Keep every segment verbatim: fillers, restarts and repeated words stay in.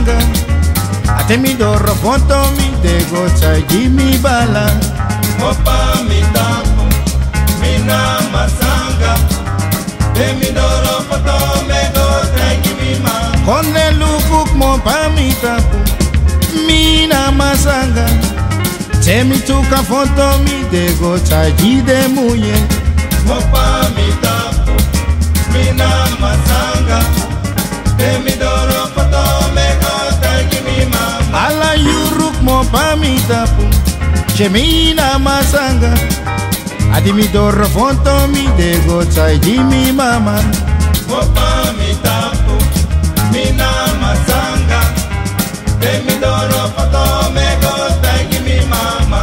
masanga ate mi doro foto mi dego chaji mi bala Mopa mi tapu mina masanga te mi doro foto me go chaji mi mama konde lukuk mopa mi tapu mina masanga te mi tuka foto mi dego chaji de muye Mopa mi tapu mina masanga te mi doro foto me go chaji mi mama ala yuruk mopa mi tapu Cemina masanga adi mi doro foto mi dego chaji mi mama Mopa mi tapu mina masanga te mi doro foto me go chaji mi mama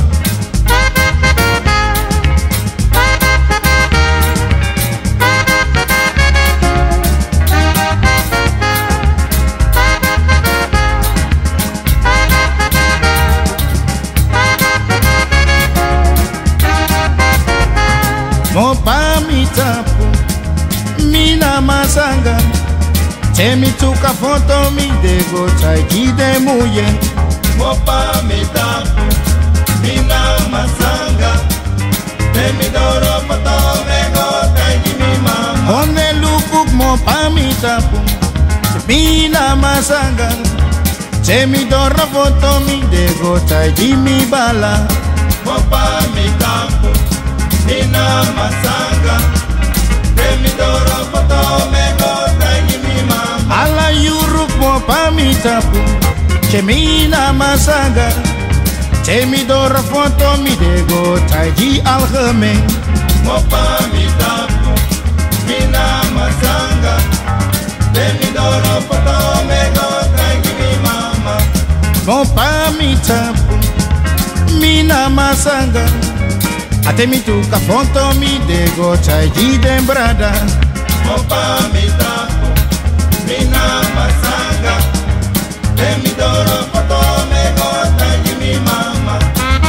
Mopa mi tapu mina masanga te mi tuka foto mi dego chaji de muye Mopa mi tapu mina masanga te mi doro foto me go chaji mi mama konde lukuk mopa mi tapu mina masanga te mi doro foto mi dego chaji mi bala Mopa mi tapu mina masanga te mi doro foto me go chaji mi mama ala yuruk mopa mi tapu Cemina masanga te mi doro foto mi dego chaji algemeen Mopa mi tapu mina masanga te mi doro foto me go chaji mi mama Mopa mi tapu mina masanga ate mi tuka foto mi dego chaji de brada Mopa mi tapu mina masanga te mi doro foto me go chaji mi mama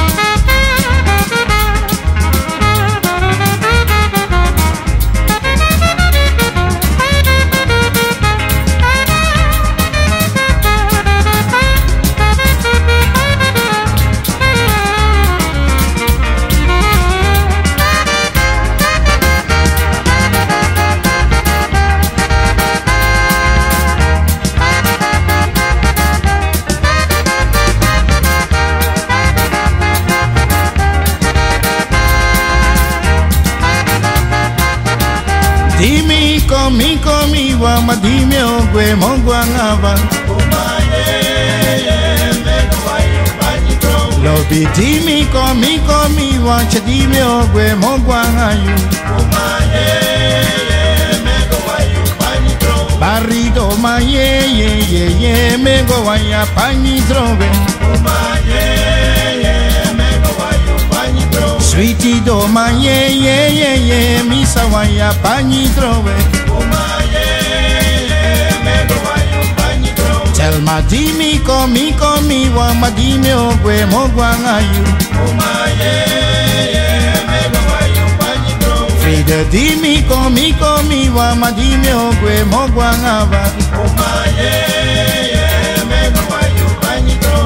Dimi komi komi wa madime ogwe mongwa ngava Umaye me go ayo baji tro Lobi dimi komi komi wa chadime ogwe mongwa ngayu Umaye me go ayo baji tro Barrido ma ye ye ye ye me go waya pani drobe Umaye me go ayo baji tro Sweetie do ma ye ye ye ye misa waya pani drobe Umaye me go ayo baji tro Tell ma dimi komi komi wa madime ogwe mongwa ngayu Umaye me go ayo baji tro Frida dimi komi komi wa madime ogwe mongwa ngava Umaye me go ayo baji tro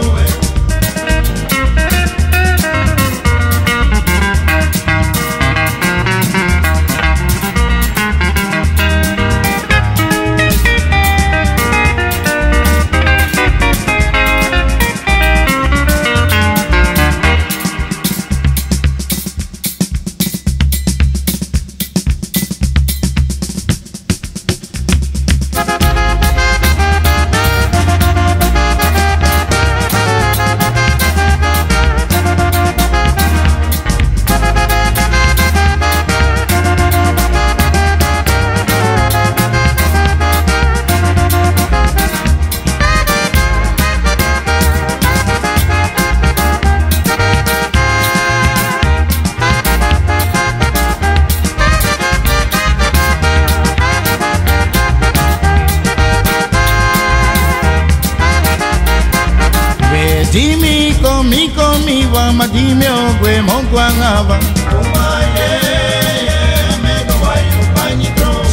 Dimi komi komi wa madime ogwe mongwa ngava Umaye me go ayo baji tro Sweetie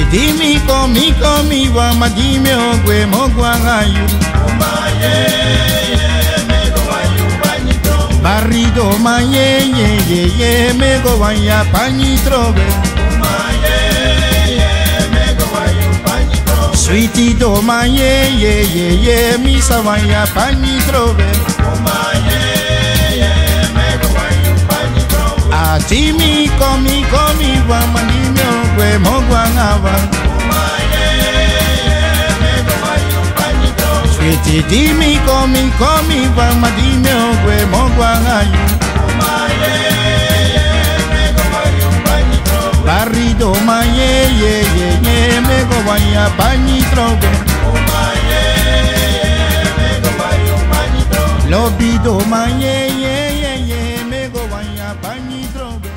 dimi komi komi wa madime ogwe mogwa ngayu Umaye mego wayu panitro Barrido maye ye ye ye mego waya pani trove Umaye mego wayu panitro Sweetie do maye ye ye ye misa waya pani trove Umaye mego wayu panitro Atimi komi komi wa madime ogwe mogwa ngawa Umaye mego wayu panitro Sweetie dimi komi komi wa madime ogwe mogwa ngayu Umaye mego wayu panitro Barrido maye ye ye ye mego waya pani trove Umaye mego wayu panitro Lobido maye ye ye ye mego waya pani trove